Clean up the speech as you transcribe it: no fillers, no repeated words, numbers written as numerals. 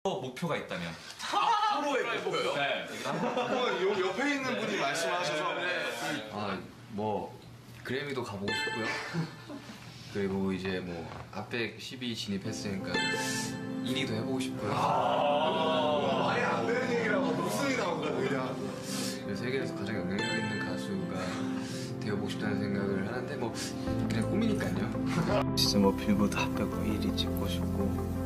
목표가 있다면 프로의 목표. 네. 요 옆에 있는 분이 말씀하셔서 뭐 그래미도 가보고 싶고요. 그리고 이제 뭐 앞에 12 진입했으니까 1위도 해보고 싶고요. 말이 안 되는 얘기라고 목소리 나오고 그냥 세계에서 가장 영향력 있는 가수가 되어보고 싶다는 생각을 하는데 뭐 그냥 꿈이니까요. 진짜 뭐 빌보드 합격 1위 찍고 싶고